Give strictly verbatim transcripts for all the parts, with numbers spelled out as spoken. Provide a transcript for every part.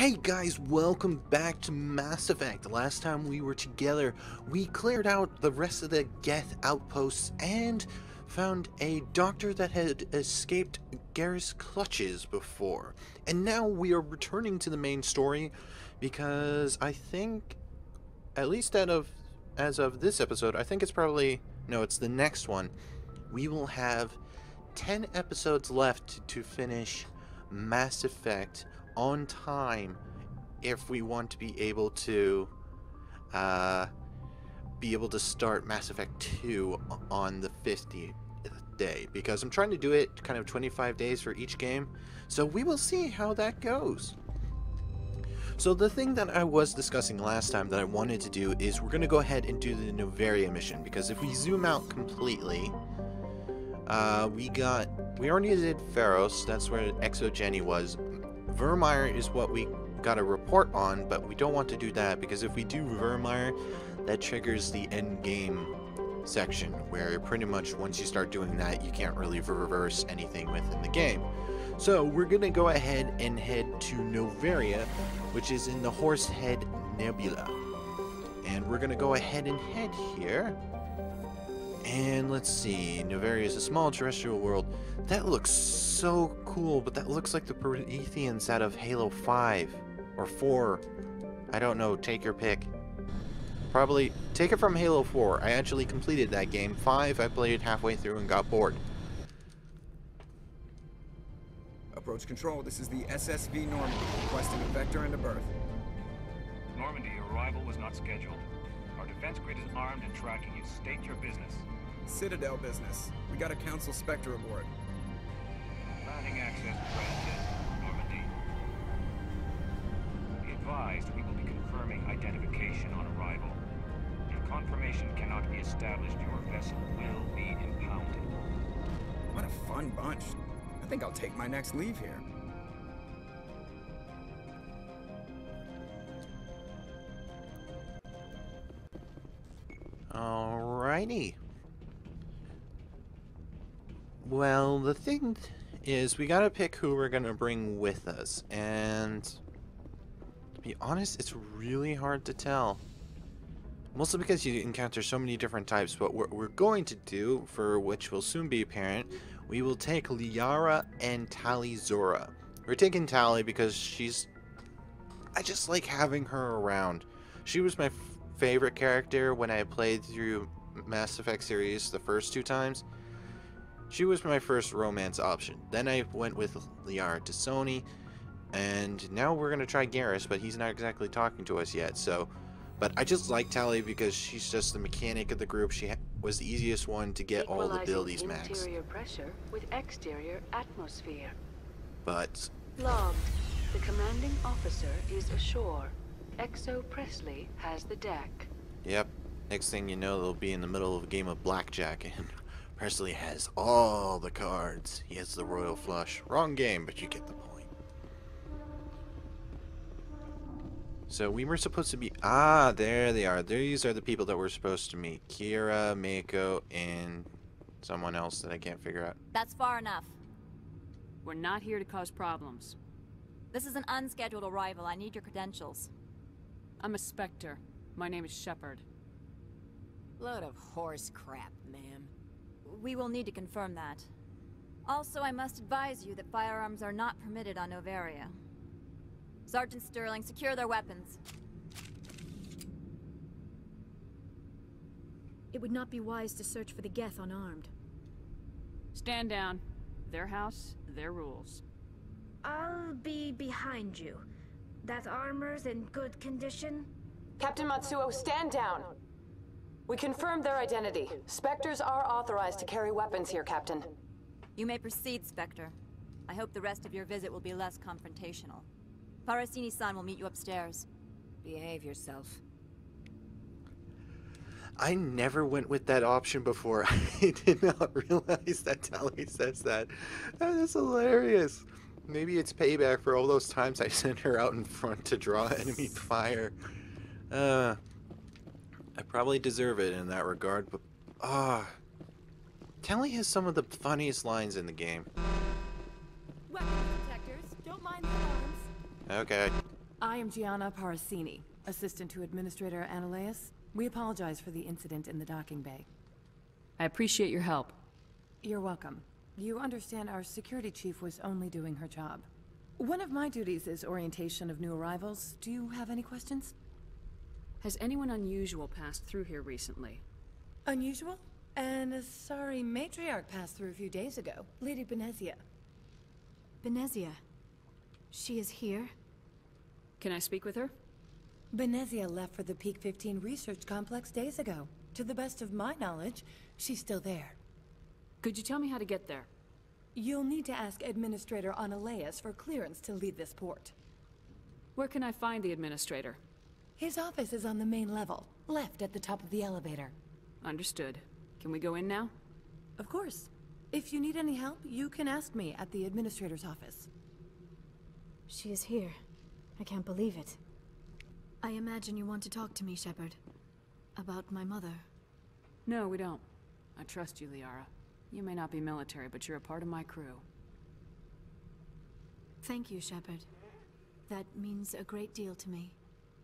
Hey guys, welcome back to Mass Effect. Last time we were together, we cleared out the rest of the Geth outposts and found a doctor that had escaped Garrus' clutches before. And now we are returning to the main story because I think, at least out of, as of this episode, I think it's probably, no, it's the next one. We will have ten episodes left to finish Mass Effect on time if we want to be able to uh, be able to start Mass Effect two on the fiftieth day, because I'm trying to do it kind of twenty-five days for each game, so we will see how that goes. So the thing that I was discussing last time that I wanted to do is we're going to go ahead and do the Noveria mission, because if we zoom out completely, uh, we got, we already did Pharos, that's where Exogeny was. Virmire is what we got a report on, but we don't want to do that because if we do Virmire, that triggers the end game section, where pretty much once you start doing that, you can't really reverse anything within the game. So we're gonna go ahead and head to Noveria, which is in the Horsehead Nebula, and we're gonna go ahead and head here. And let's see, Noveria is a small terrestrial world. That looks so cool, but that looks like the Prometheans out of Halo five or four. I don't know, take your pick. Probably take it from Halo four. I actually completed that game. five, I played it halfway through and got bored. Approach control, this is the S S V Normandy, requesting a vector and a berth. Normandy, your arrival was not scheduled. Our defense grid is armed and tracking you. State your business. Citadel business. We got a Council Spectre aboard. Granting access granted, Normandy. Be advised, we will be confirming identification on arrival. If confirmation cannot be established, your vessel will be impounded. What a fun bunch. I think I'll take my next leave here. Alrighty. Well, the thing is, we gotta pick who we're gonna bring with us, and to be honest, it's really hard to tell. Mostly because you encounter so many different types, but what we're going to do, for which will soon be apparent, we will take Liara and Tali Zora. We're taking Tali because she's... I just like having her around. She was my f favorite character when I played through Mass Effect series the first two times. She was my first romance option. Then I went with Liara to Sony, and now we're going to try Garrus, but he's not exactly talking to us yet, so... But I just like Tali because she's just the mechanic of the group. She ha was the easiest one to get all the abilities maxed. Interior pressure with exterior atmosphere. But... Logged. The commanding officer is ashore. Exo Presley has the deck. Yep. Next thing you know, they'll be in the middle of a game of blackjack, and Presley has all the cards. He has the royal flush. Wrong game, but you get the point. So we were supposed to be... Ah, there they are. These are the people that we're supposed to meet. Kira, Mako, and someone else that I can't figure out. That's far enough. We're not here to cause problems. This is an unscheduled arrival. I need your credentials. I'm a Spectre. My name is Shepard. Load of horse crap, ma'am. We will need to confirm that. Also, I must advise you that firearms are not permitted on Noveria. Sergeant Sterling, secure their weapons. It would not be wise to search for the Geth unarmed. Stand down. Their house, their rules. I'll be behind you. That armor's in good condition? Captain Matsuo, stand down. We confirmed their identity. Spectres are authorized to carry weapons here, Captain. You may proceed, Spectre. I hope the rest of your visit will be less confrontational. Parasini-san will meet you upstairs. Behave yourself. I never went with that option before. I did not realize that Tali says that. That is hilarious. Maybe it's payback for all those times I sent her out in front to draw enemy fire. Uh, I probably deserve it in that regard, but... Ah... Tali has some of the funniest lines in the game. Weapons detectors, don't mind the alarms. Okay. I am Gianna Parasini, assistant to Administrator Analeas. We apologize for the incident in the docking bay. I appreciate your help. You're welcome. You understand our security chief was only doing her job. One of my duties is orientation of new arrivals. Do you have any questions? Has anyone unusual passed through here recently? Unusual? And a sorry matriarch passed through a few days ago. Lady Benezia. Benezia. She is here? Can I speak with her? Benezia left for the Peak fifteen research complex days ago. To the best of my knowledge, she's still there. Could you tell me how to get there? You'll need to ask Administrator Analeas for clearance to leave this port. Where can I find the Administrator? His office is on the main level, left at the top of the elevator. Understood. Can we go in now? Of course. If you need any help, you can ask me at the Administrator's office. She is here. I can't believe it. I imagine you want to talk to me, Shepard. About my mother. No, we don't. I trust you, Liara. You may not be military, but you're a part of my crew. Thank you, Shepard. That means a great deal to me.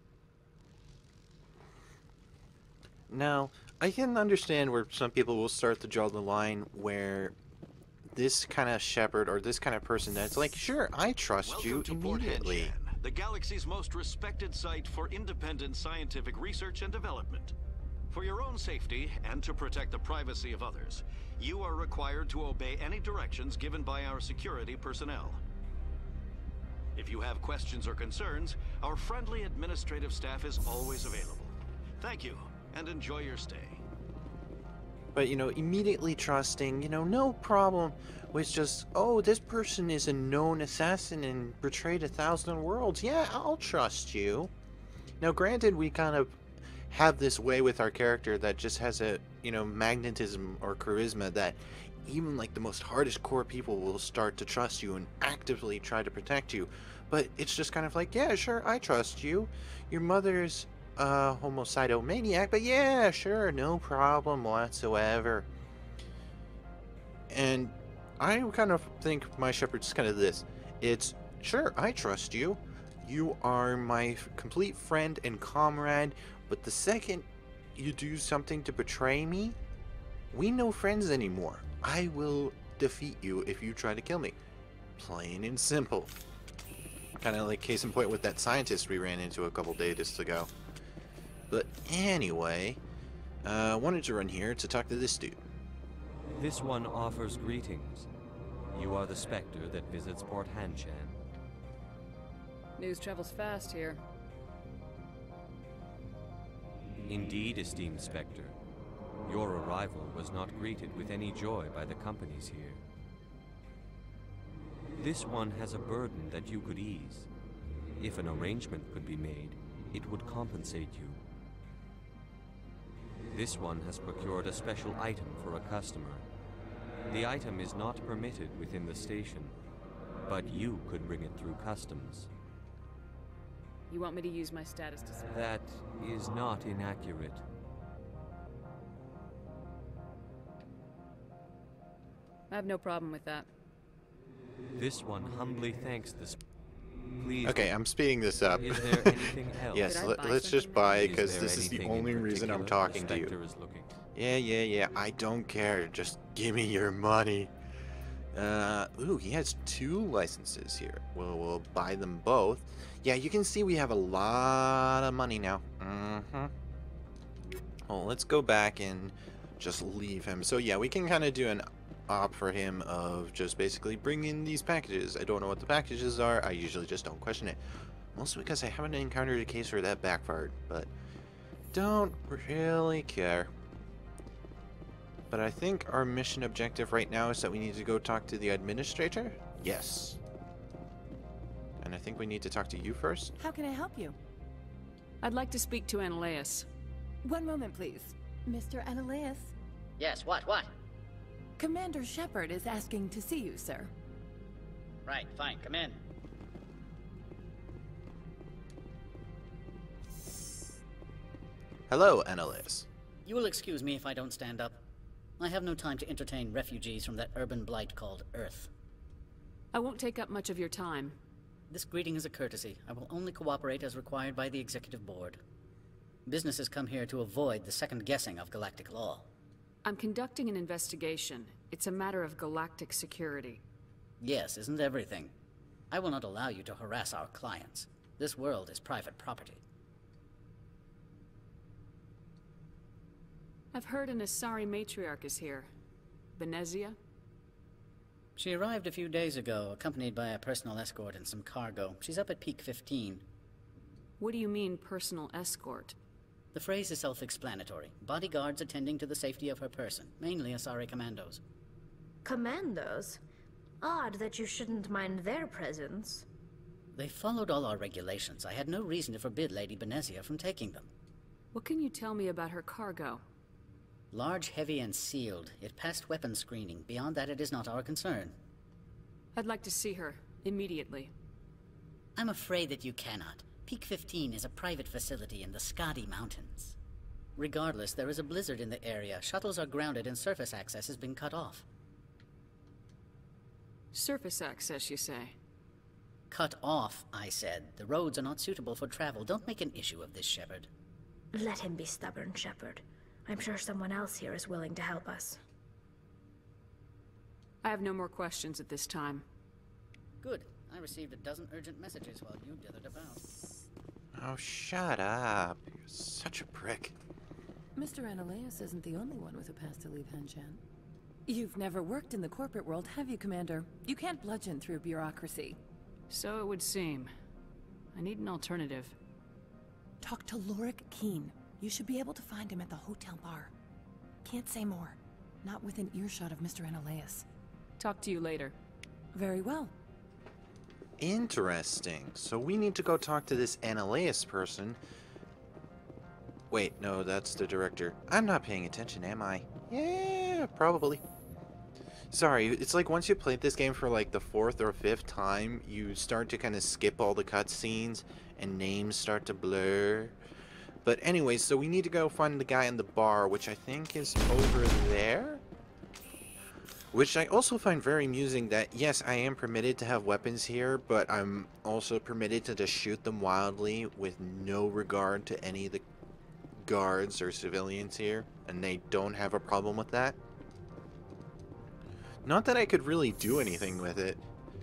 Now, I can understand where some people will start to draw the line where this kind of Shepard or this kind of person that's like, sure, I trust Welcome you to Port immediately. Henshan, the galaxy's most respected site for independent scientific research and development. For your own safety and to protect the privacy of others, you are required to obey any directions given by our security personnel. If you have questions or concerns, our friendly administrative staff is always available. Thank you, and enjoy your stay. But, you know, immediately trusting, you know, no problem with just, oh, this person is a known assassin and betrayed a thousand worlds. Yeah, I'll trust you. Now, granted, we kind of have this way with our character that just has a, you know, magnetism or charisma that even like the most hardest core people will start to trust you and actively try to protect you. But it's just kind of like, yeah, sure, I trust you. Your mother's a homicidal maniac, but yeah, sure, no problem whatsoever. And I kind of think my Shepard's kind of this. It's, sure, I trust you. You are my complete friend and comrade, but the second you do something to betray me, we no friends anymore. I will defeat you if you try to kill me. Plain and simple. Kind of like case in point with that scientist we ran into a couple days ago. But anyway, I uh, wanted to run here to talk to this dude. This one offers greetings. You are the Spectre that visits Port Henshan. News travels fast here. Indeed, esteemed Spectre. Your arrival was not greeted with any joy by the companies here. This one has a burden that you could ease. If an arrangement could be made, it would compensate you. This one has procured a special item for a customer. The item is not permitted within the station, but you could bring it through customs. You want me to use my status to... That is not inaccurate. I have no problem with that. This one humbly thanks the... Please. Okay, I'm speeding this up. Is there anything else? Yes, let, let's just buy because this is the anything only in reason I'm particular talking the to you. Spectre is looking? Yeah, yeah, yeah. I don't care. Just give me your money. Uh, ooh, he has two licenses here. We'll, we'll buy them both. Yeah, you can see we have a lot of money now. Mm-hmm. Well, let's go back and just leave him. So yeah, we can kind of do an op for him of just basically bring in these packages. I don't know what the packages are. I usually just don't question it. Mostly because I haven't encountered a case where that backfired, but don't really care. But I think our mission objective right now is that we need to go talk to the administrator? Yes. And I think we need to talk to you first. How can I help you? I'd like to speak to Analeas. One moment, please. Mister Analeas? Yes, what, what? Commander Shepard is asking to see you, sir. Right, fine, come in. Hello, Analeas. You will excuse me if I don't stand up. I have no time to entertain refugees from that urban blight called Earth. I won't take up much of your time. This greeting is a courtesy. I will only cooperate as required by the Executive Board. Businesses come here to avoid the second guessing of galactic law. I'm conducting an investigation. It's a matter of galactic security. Yes, isn't everything? I will not allow you to harass our clients. This world is private property. I've heard an Asari matriarch is here. Benezia? She arrived a few days ago, accompanied by a personal escort and some cargo. She's up at peak fifteen. What do you mean, personal escort? The phrase is self-explanatory. Bodyguards attending to the safety of her person, mainly Asari commandos. Commandos? Odd that you shouldn't mind their presence. They followed all our regulations. I had no reason to forbid Lady Benezia from taking them. What can you tell me about her cargo? Large, heavy, and sealed. It passed weapons screening. Beyond that, it is not our concern. I'd like to see her, immediately. I'm afraid that you cannot. Peak fifteen is a private facility in the Skadi Mountains. Regardless, there is a blizzard in the area. Shuttles are grounded and surface access has been cut off. Surface access, you say? Cut off, I said. The roads are not suitable for travel. Don't make an issue of this, Shepard. Let him be stubborn, Shepard. I'm sure someone else here is willing to help us. I have no more questions at this time. Good. I received a dozen urgent messages while you dithered about. Oh, shut up. You're such a prick. Mister Analeas isn't the only one with a pass to leave Hanshan. You've never worked in the corporate world, have you, Commander? You can't bludgeon through bureaucracy. So it would seem. I need an alternative. Talk to Lorik Keen. You should be able to find him at the hotel bar. Can't say more. Not within earshot of Mister Analeas. Talk to you later. Very well. Interesting. So we need to go talk to this Analeas person. Wait, no, that's the director. I'm not paying attention, am I? Yeah, probably. Sorry, it's like once you played this game for like the fourth or fifth time, you start to kind of skip all the cutscenes and names start to blur. But anyway, so we need to go find the guy in the bar, which I think is over there? Which I also find very amusing that, yes, I am permitted to have weapons here, but I'm also permitted to just shoot them wildly with no regard to any of the guards or civilians here, and they don't have a problem with that. Not that I could really do anything with it.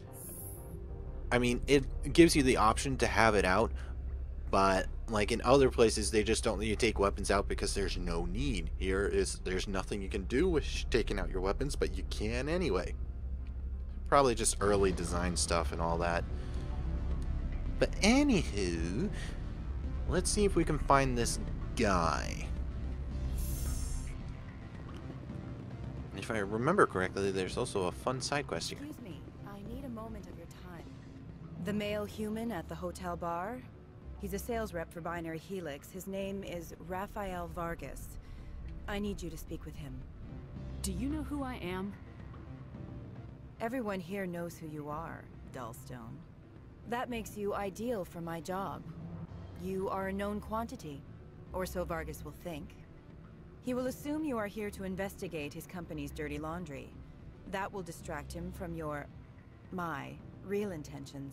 I mean, it gives you the option to have it out, but like in other places, they just don't let you take weapons out because there's no need. Here is there's nothing you can do with taking out your weapons, but you can anyway. Probably just early design stuff and all that. But anywho, let's see if we can find this guy. If I remember correctly, there's also a fun side quest here. Excuse me, I need a moment of your time. The male human at the hotel bar? He's a sales rep for Binary Helix. His name is Rafael Vargas. I need you to speak with him. Do you know who I am? Everyone here knows who you are, Dullstone. That makes you ideal for my job. You are a known quantity, or so Vargas will think. He will assume you are here to investigate his company's dirty laundry. That will distract him from your... my real intentions.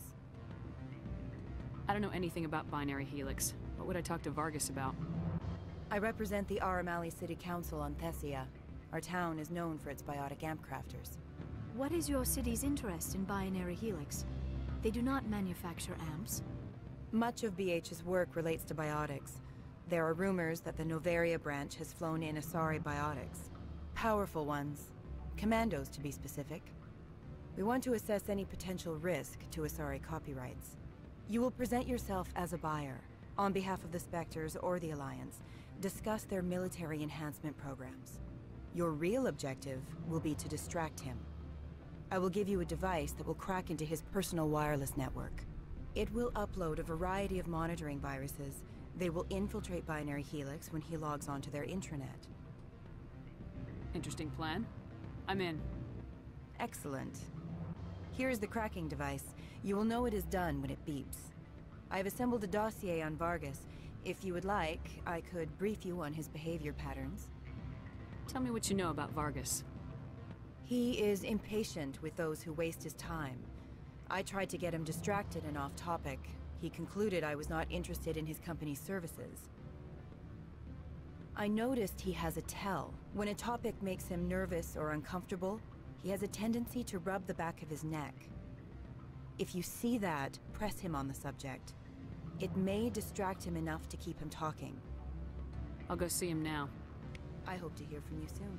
I don't know anything about Binary Helix. What would I talk to Vargas about? I represent the Aramali City Council on Thessia. Our town is known for its biotic amp crafters. What is your city's interest in Binary Helix? They do not manufacture amps. Much of B H's work relates to biotics. There are rumors that the Noveria branch has flown in Asari biotics. Powerful ones. Commandos, to be specific. We want to assess any potential risk to Asari copyrights. You will present yourself as a buyer, on behalf of the Spectres or the Alliance, discuss their military enhancement programs. Your real objective will be to distract him. I will give you a device that will crack into his personal wireless network. It will upload a variety of monitoring viruses. They will infiltrate Binary Helix when he logs onto their intranet. Interesting plan. I'm in. Excellent. Here's the cracking device. You will know it is done when it beeps. I've assembled a dossier on Vargas. If you would like, I could brief you on his behavior patterns. Tell me what you know about Vargas. He is impatient with those who waste his time. I tried to get him distracted and off topic. He concluded I was not interested in his company's services. I noticed he has a tell. When a topic makes him nervous or uncomfortable, he has a tendency to rub the back of his neck. If you see that, press him on the subject. It may distract him enough to keep him talking. I'll go see him now. I hope to hear from you soon.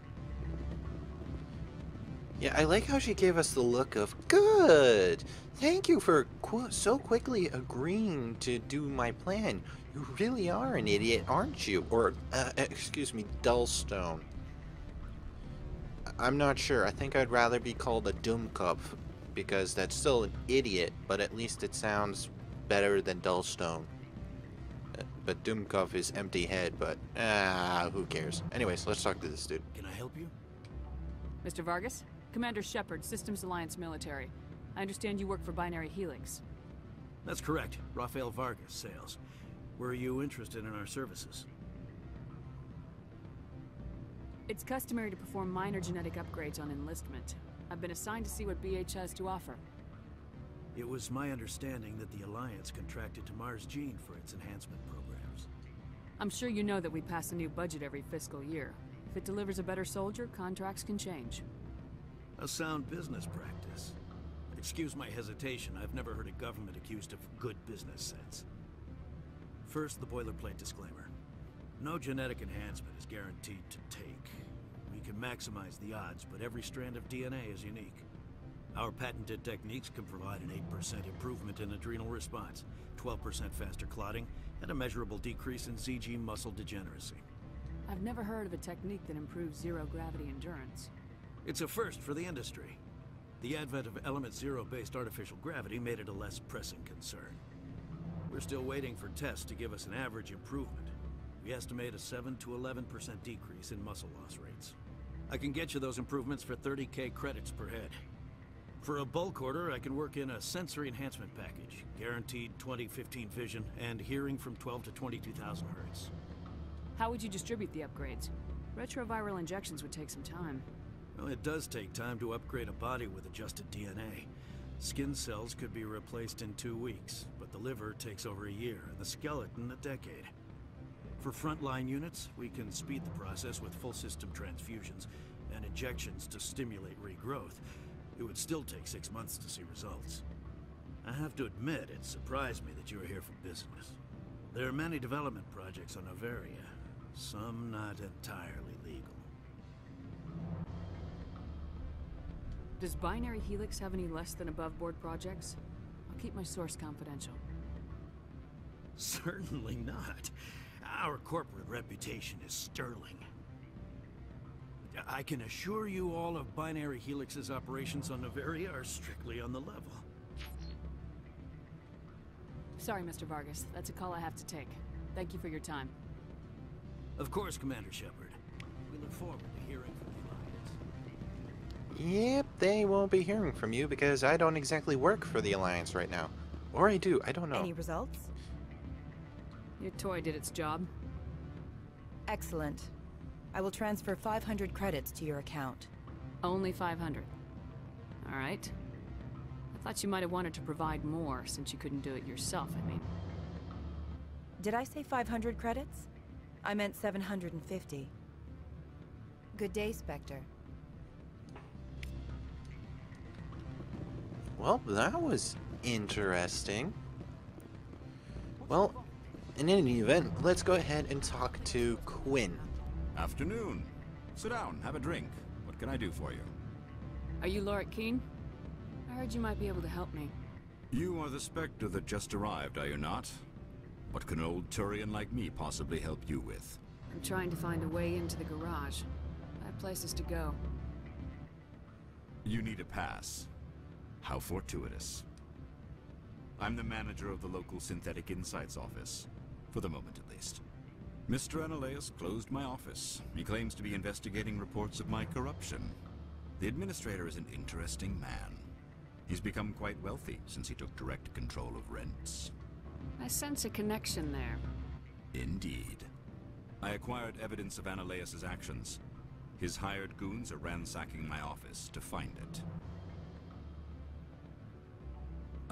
Yeah, I like how she gave us the look of, good! Thank you for qu so quickly agreeing to do my plan. You really are an idiot, aren't you? Or, uh, excuse me, Dullstone. I'm not sure. I think I'd rather be called a Doomkopf, because that's still an idiot, but at least it sounds better than Dullstone. Uh, but Doomkopf is empty head, but, ah, who cares? Anyways, let's talk to this dude. Can I help you? Mister Vargas? Commander Shepard, Systems Alliance Military. I understand you work for Binary Helix. That's correct. Rafael Vargas, sales. Were you interested in our services? It's customary to perform minor genetic upgrades on enlistment. I've been assigned to see what B H has to offer. It was my understanding that the Alliance contracted to Mars Gene for its enhancement programs. I'm sure you know that we pass a new budget every fiscal year. If it delivers a better soldier, contracts can change. A sound business practice. Excuse my hesitation, I've never heard a government accused of good business sense. First, the boilerplate disclaimer. No genetic enhancement is guaranteed to take. We can maximize the odds, but every strand of D N A is unique. Our patented techniques can provide an eight percent improvement in adrenal response, twelve percent faster clotting, and a measurable decrease in Z G muscle degeneracy. I've never heard of a technique that improves zero-gravity endurance. It's a first for the industry. The advent of element zero-based artificial gravity made it a less pressing concern. We're still waiting for tests to give us an average improvement. We estimate a seven to eleven percent decrease in muscle loss rates. I can get you those improvements for thirty K credits per head. For a bulk order, I can work in a sensory enhancement package, guaranteed twenty fifteen vision, and hearing from twelve to twenty-two thousand hertz. How would you distribute the upgrades? Retroviral injections would take some time. Well, it does take time to upgrade a body with adjusted D N A. Skin cells could be replaced in two weeks, but the liver takes over a year, and the skeleton a decade. For frontline units, we can speed the process with full system transfusions and injections to stimulate regrowth. It would still take six months to see results. I have to admit, it surprised me that you were here for business. There are many development projects on NOVERIA, some not entirely legal. Does Binary Helix have any less than above-board projects? I'll keep my source confidential. Certainly not. Our corporate reputation is sterling. I can assure you all of Binary Helix's operations on NOVERIA are strictly on the level. Sorry, Mister Vargas. That's a call I have to take. Thank you for your time. Of course, Commander Shepard. We look forward to hearing from you. Yep, they won't be hearing from you because I don't exactly work for the Alliance right now. Or I do, I don't know. Any results? Your toy did its job. Excellent. I will transfer five hundred credits to your account. Only five hundred. All right. I thought you might have wanted to provide more since you couldn't do it yourself, I mean. Did I say five hundred credits? I meant seven hundred fifty. Good day, Spectre. Well, that was interesting. Well, in any event, let's go ahead and talk to Quinn. Afternoon. Sit down, have a drink. What can I do for you? Are you Lorik Keene? I heard you might be able to help me. You are the Spectre that just arrived, are you not? What can an old Turian like me possibly help you with? I'm trying to find a way into the garage. I have places to go. You need a pass. How fortuitous. I'm the manager of the local Synthetic Insights office. For the moment, at least. Mister Analeus closed my office. He claims to be investigating reports of my corruption. The administrator is an interesting man. He's become quite wealthy since he took direct control of rents. I sense a connection there. Indeed. I acquired evidence of Analeus's actions. His hired goons are ransacking my office to find it.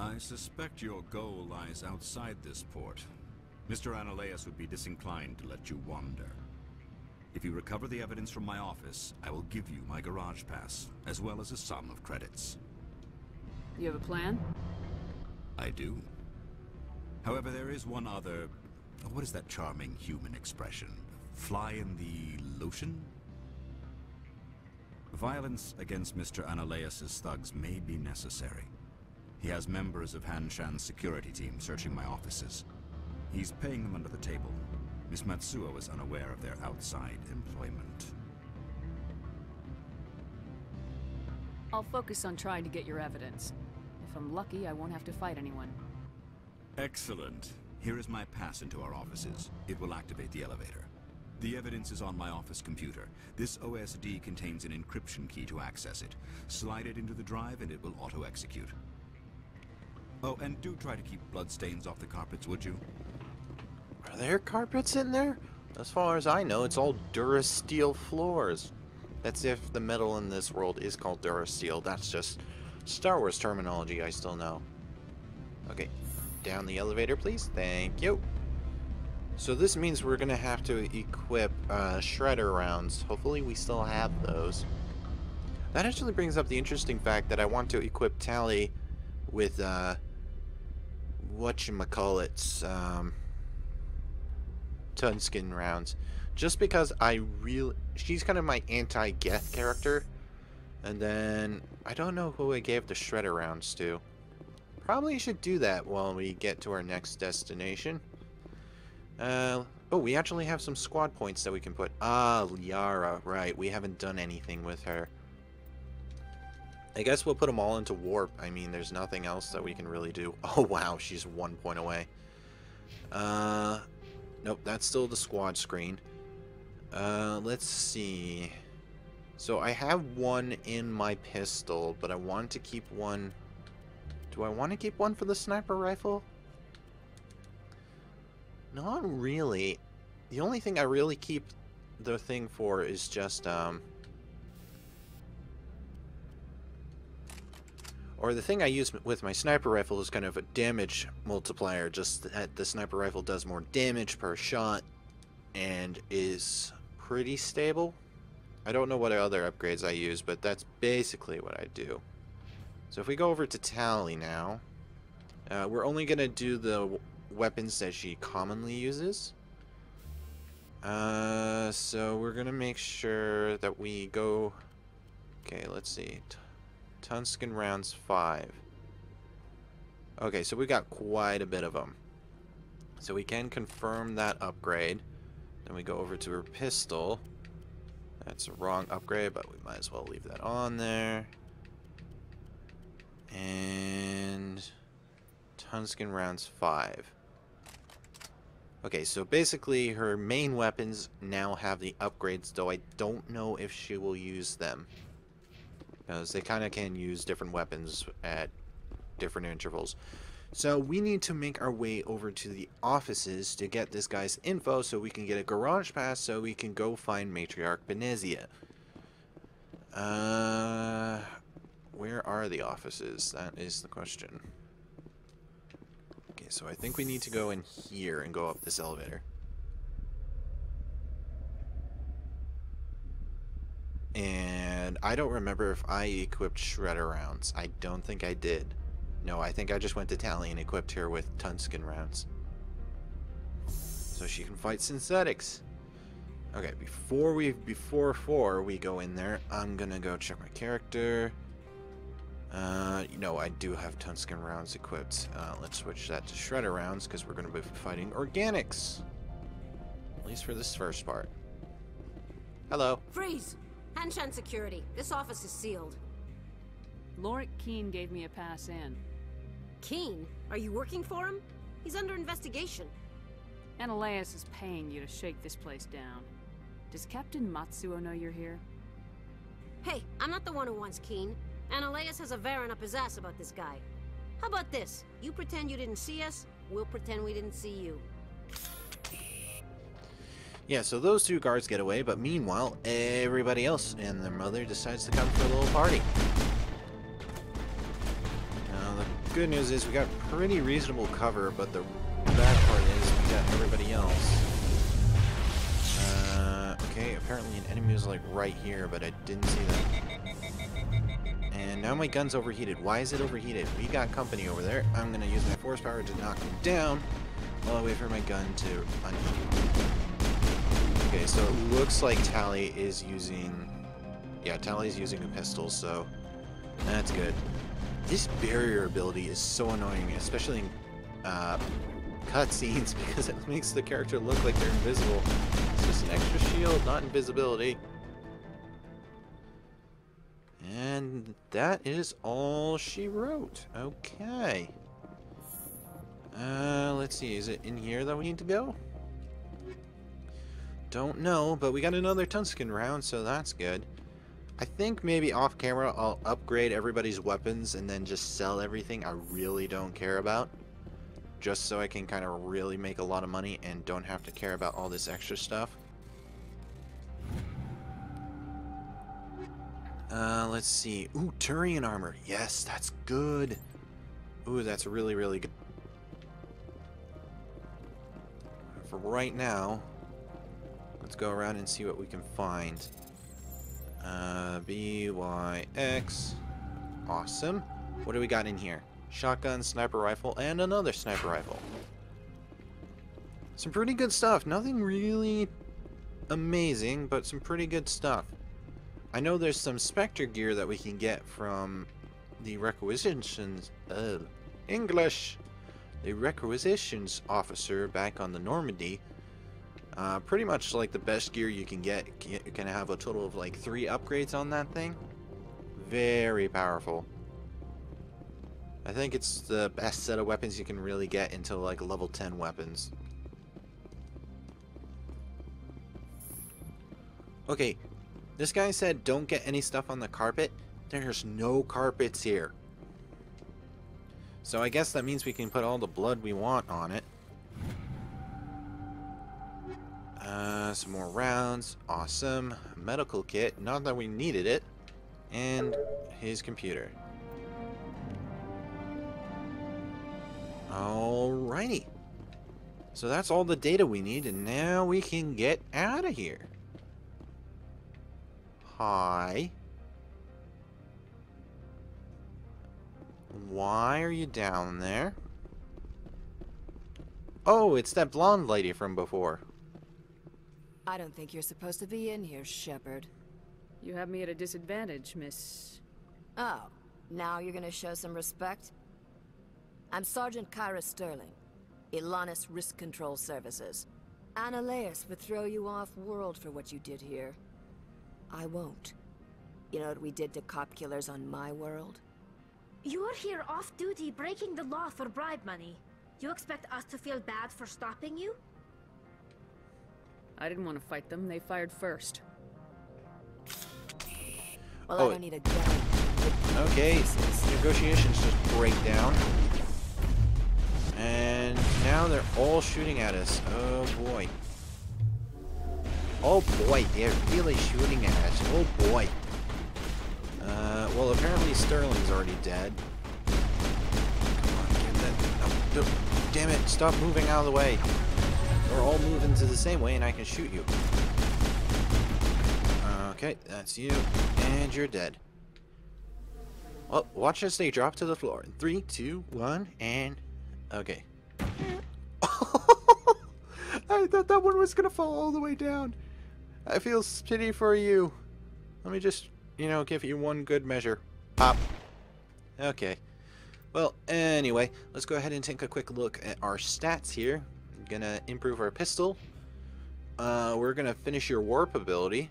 I suspect your goal lies outside this port. Mister Analeas would be disinclined to let you wander. If you recover the evidence from my office, I will give you my garage pass, as well as a sum of credits. You have a plan? I do. However, there is one other... What is that charming human expression? Fly in the lotion? Violence against Mister Analeas' thugs may be necessary. He has members of Han Shan's security team searching my offices. He's paying them under the table. Miss Matsuo is unaware of their outside employment. I'll focus on trying to get your evidence. If I'm lucky, I won't have to fight anyone. Excellent. Here is my pass into our offices. It will activate the elevator. The evidence is on my office computer. This O S D contains an encryption key to access it. Slide it into the drive and it will auto-execute. Oh, and do try to keep bloodstains off the carpets, would you? Are there carpets in there? As far as I know, it's all Durasteel floors. That's if the metal in this world is called Durasteel. That's just Star Wars terminology I still know. Okay, down the elevator, please. Thank you. So this means we're going to have to equip uh, shredder rounds. Hopefully we still have those. That actually brings up the interesting fact that I want to equip Tally with, uh, whatchamacallits, um... Tunskin rounds, just because I really, she's kind of my anti-Geth character, and then I don't know who I gave the shredder rounds to. Probably should do that while we get to our next destination. Uh, oh, we actually have some squad points that we can put. Ah, Liara, right? We haven't done anything with her. I guess we'll put them all into warp. I mean, there's nothing else that we can really do. Oh wow, she's one point away. Uh. Nope, that's still the squad screen. Uh, let's see. So I have one in my pistol, but I want to keep one... Do I want to keep one for the sniper rifle? Not really. The only thing I really keep the thing for is just, um... Or the thing I use with my sniper rifle is kind of a damage multiplier, just that the sniper rifle does more damage per shot and is pretty stable. I don't know what other upgrades I use, but that's basically what I do. So if we go over to Tally now, uh, we're only going to do the weapons that she commonly uses. Uh, so we're going to make sure that we go... Okay, let's see. Tunskin rounds five. Okay, so we got quite a bit of them. So we can confirm that upgrade. Then we go over to her pistol. That's a wrong upgrade, but we might as well leave that on there. And Tunskin rounds five. Okay, so basically her main weapons now have the upgrades, though I don't know if she will use them. Because they kind of can use different weapons at different intervals. So we need to make our way over to the offices to get this guy's info so we can get a garage pass so we can go find Matriarch Benezia. Uh, where are the offices? That is the question. Okay, so I think we need to go in here and go up this elevator. And I don't remember if I equipped shredder rounds. I don't think I did. No, I think I just went to Tally and equipped her with Tunskin rounds. So she can fight synthetics. Okay, before we before four we go in there, I'm gonna go check my character. Uh, you know, I do have Tunskin rounds equipped. Uh, let's switch that to shredder rounds because we're gonna be fighting organics. At least for this first part. Hello. Freeze! Hanshan security. This office is sealed. Lorik Keene gave me a pass in. Keene? Are you working for him? He's under investigation. Analeas is paying you to shake this place down. Does Captain Matsuo know you're here? Hey, I'm not the one who wants Keene. Analeas has a Varen up his ass about this guy. How about this? You pretend you didn't see us, we'll pretend we didn't see you. Yeah, so those two guards get away, but meanwhile, everybody else and their mother decides to come for a little party. Now, the good news is we got pretty reasonable cover, but the bad part is we got everybody else. Uh, okay, apparently an enemy was like right here, but I didn't see that. And now my gun's overheated. Why is it overheated? We got company over there. I'm gonna use my force power to knock them down while I wait for my gun to unheat. Okay, so it looks like Tally is using... Yeah, Tally's using a pistol, so that's good. This barrier ability is so annoying, especially in uh, cutscenes, because it makes the character look like they're invisible. It's just an extra shield, not invisibility. And that is all she wrote. Okay. Uh, let's see, is it in here that we need to go? Don't know, but we got another tungsten round, so that's good. I think maybe off camera I'll upgrade everybody's weapons and then just sell everything I really don't care about. Just so I can kind of really make a lot of money and don't have to care about all this extra stuff. Uh, let's see. Ooh, Turian armor. Yes, that's good. Ooh, that's really, really good. For right now, let's go around and see what we can find. Uh, B Y X. Awesome. What do we got in here? Shotgun, sniper rifle, and another sniper rifle. Some pretty good stuff. Nothing really amazing, but some pretty good stuff. I know there's some Spectre gear that we can get from the requisitions... Uh, English! The requisitions officer back on the Normandy. Uh, pretty much like the best gear you can get. You can have a total of like three upgrades on that thing. Very powerful. I think it's the best set of weapons you can really get until like level ten weapons. Okay, this guy said don't get any stuff on the carpet. There's no carpets here. So I guess that means we can put all the blood we want on it. Uh, some more rounds. Awesome. Medical kit. Not that we needed it. And his computer. Alrighty. So that's all the data we need, and now we can get out of here. Hi. Why are you down there? Oh, it's that blonde lady from before. I don't think you're supposed to be in here, Shepard. You have me at a disadvantage, Miss... Oh, now you're gonna show some respect? I'm Sergeant Kyra Sterling, Ilanis Risk Control Services. Annaleus would throw you off-world for what you did here. I won't. You know what we did to cop killers on my world? You're here off-duty breaking the law for bribe money. You expect us to feel bad for stopping you? I didn't want to fight them. They fired first. Well, oh. I don't need a gun. Okay, negotiations just break down. And now they're all shooting at us. Oh boy. Oh boy, they're really shooting at us. Oh boy. Uh, well, apparently Sterling's already dead. Come on, get that. Oh, no, damn it, stop moving out of the way. We're all moving to the same way and I can shoot you. Okay, that's you. And you're dead. Well, watch as they drop to the floor. In three, two, one, and... Okay. I thought that one was gonna fall all the way down. I feel pity for you. Let me just, you know, give you one good measure. Pop. Okay. Well, anyway, let's go ahead and take a quick look at our stats here. I'm gonna improve our pistol. Uh, we're gonna finish your warp ability.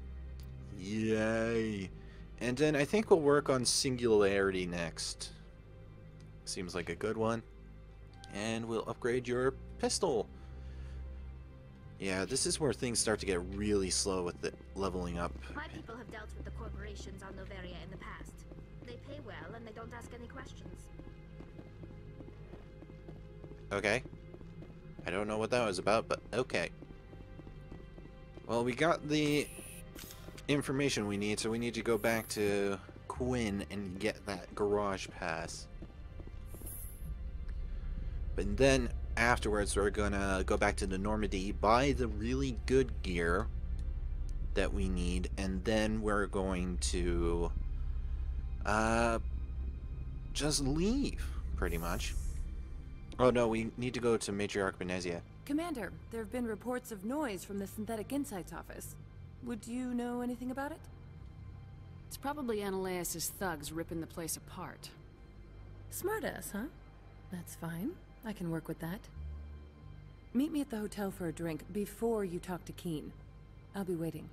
Yay. And then I think we'll work on singularity next. Seems like a good one. And we'll upgrade your pistol. Yeah, this is where things start to get really slow with the leveling up. My people have dealt with the corporations on Noveria in the past. They pay well and they don't ask any questions. Okay. I don't know what that was about, but okay. Well, we got the information we need, so we need to go back to Quinn and get that garage pass. And then afterwards, we're gonna go back to the Normandy, buy the really good gear that we need, and then we're going to uh, just leave, pretty much. Oh no, we need to go to Matriarch Benezia. Commander, there have been reports of noise from the Synthetic Insights office. Would you know anything about it? It's probably Analaeus' thugs ripping the place apart. Smartass, huh? That's fine. I can work with that. Meet me at the hotel for a drink before you talk to Keen. I'll be waiting.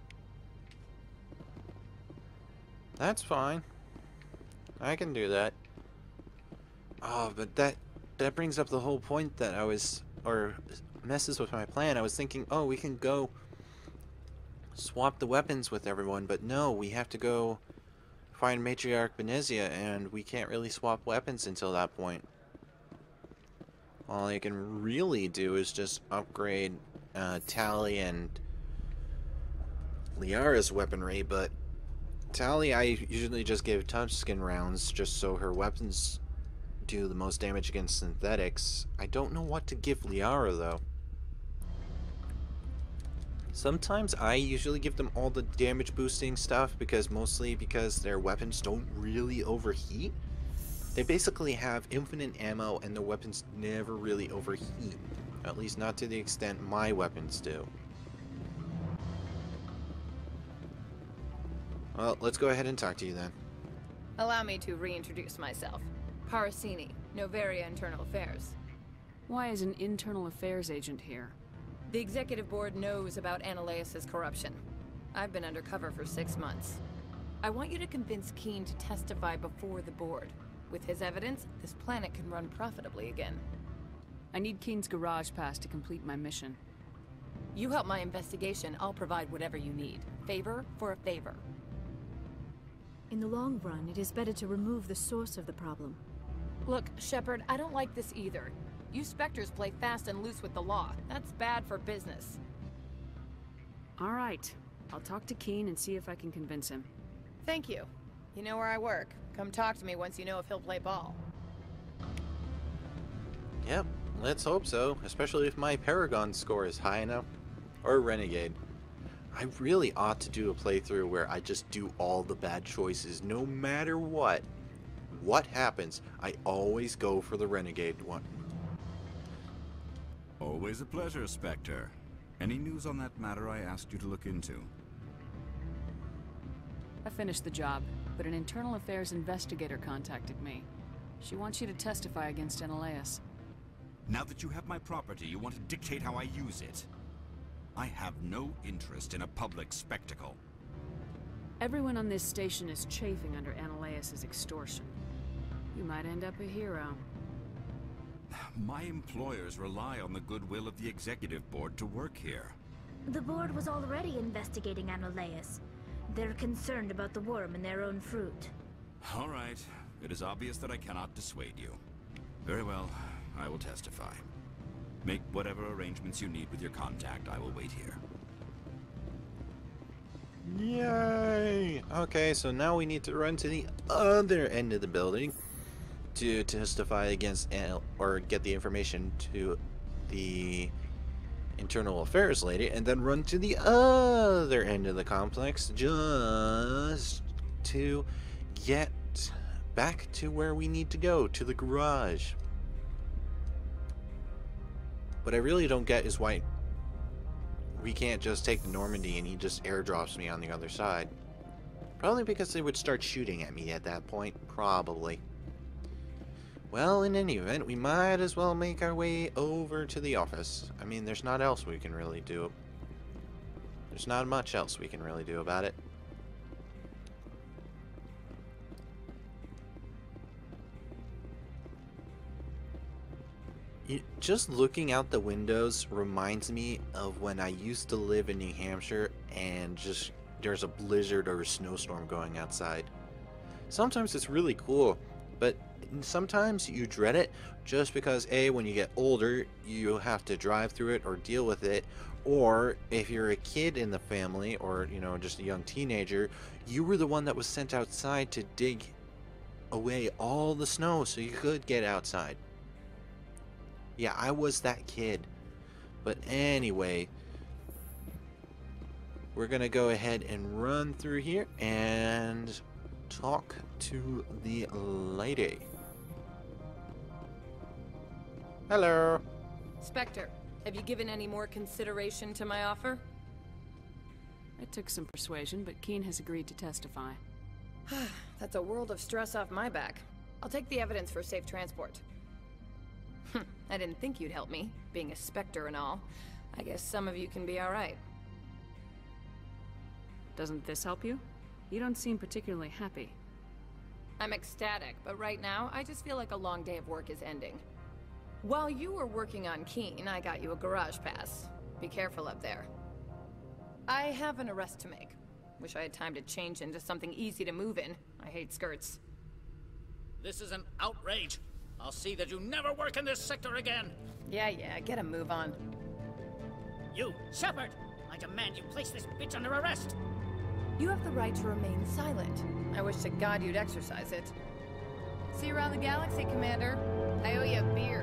That's fine. I can do that. Oh, but that that brings up the whole point that I was, or messes with my plan. I was thinking, oh, we can go swap the weapons with everyone, but no, we have to go find Matriarch Benezia, and we can't really swap weapons until that point. All I can really do is just upgrade uh, Tali and Liara's weaponry, but Tali I usually just give touchskin rounds just so her weapons do the most damage against synthetics. I don't know what to give Liara though. Sometimes I usually give them all the damage boosting stuff because mostly because their weapons don't really overheat. They basically have infinite ammo and their weapons never really overheat. At least not to the extent my weapons do. Well, let's go ahead and talk to you then. Allow me to reintroduce myself. Parasini, Noveria Internal Affairs. Why is an internal affairs agent here? The executive board knows about Analaeus' corruption. I've been undercover for six months. I want you to convince Keen to testify before the board. With his evidence, this planet can run profitably again. I need Keen's garage pass to complete my mission. You help my investigation, I'll provide whatever you need. Favor for a favor. In the long run, it is better to remove the source of the problem. Look, Shepard, I don't like this either. You Spectres play fast and loose with the law. That's bad for business. All right. I'll talk to Keen and see if I can convince him. Thank you. You know where I work. Come talk to me once you know if he'll play ball. Yep, let's hope so. Especially if my Paragon score is high enough. Or Renegade. I really ought to do a playthrough where I just do all the bad choices no matter what. What happens, I always go for the Renegade one. Always a pleasure, Spectre. Any news on that matter I asked you to look into? I finished the job, but an internal affairs investigator contacted me. She wants you to testify against Analaeus. Now that you have my property, you want to dictate how I use it. I have no interest in a public spectacle. Everyone on this station is chafing under Analaeus' extortion. You might end up a hero. My employers rely on the goodwill of the executive board to work here. The board was already investigating Analaeus. They're concerned about the worm in their own fruit. All right. It is obvious that I cannot dissuade you. Very well. I will testify. Make whatever arrangements you need with your contact. I will wait here. Yay! Okay, so now we need to run to the other end of the building to testify against An- or get the information to the internal affairs lady, and then run to the other end of the complex just to get back to where we need to go, to the garage. What I really don't get is why we can't just take the Normandy and he just airdrops me on the other side. Probably because they would start shooting at me at that point. Probably. Well, in any event, we might as well make our way over to the office. I mean, there's not else we can really do. There's not much else we can really do about it. You, just looking out the windows reminds me of when I used to live in New Hampshire and just there's a blizzard or a snowstorm going outside. Sometimes it's really cool, but sometimes you dread it just because A, when you get older, you have to drive through it or deal with it, or if you're a kid in the family or, you know, just a young teenager, you were the one that was sent outside to dig away all the snow so you could get outside. Yeah, I was that kid. But anyway, we're gonna go ahead and run through here and talk to the lady. Hello. Spectre, have you given any more consideration to my offer? It took some persuasion, but Keen has agreed to testify. That's a world of stress off my back. I'll take the evidence for safe transport. I didn't think you'd help me, being a Spectre and all. I guess some of you can be alright. Doesn't this help you? You don't seem particularly happy. I'm ecstatic, but right now, I just feel like a long day of work is ending. While you were working on Keen, I got you a garage pass. Be careful up there. I have an arrest to make. Wish I had time to change into something easy to move in. I hate skirts. This is an outrage. I'll see that you never work in this sector again. Yeah, yeah, get a move on. You, Shepard! I demand you place this bitch under arrest! You have the right to remain silent. I wish to God you'd exercise it. See you around the galaxy, Commander. I owe you a beer.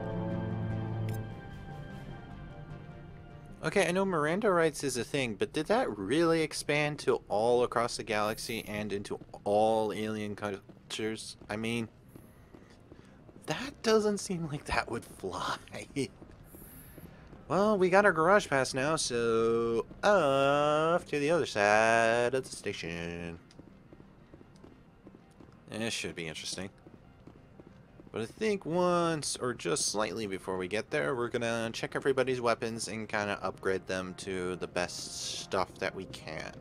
Okay, I know Miranda rights is a thing, but did that really expand to all across the galaxy and into all alien cultures? I mean, that doesn't seem like that would fly. Well, we got our garage pass now, so off to the other side of the station. It should be interesting. But I think once, or just slightly before we get there, we're gonna check everybody's weapons and kind of upgrade them to the best stuff that we can.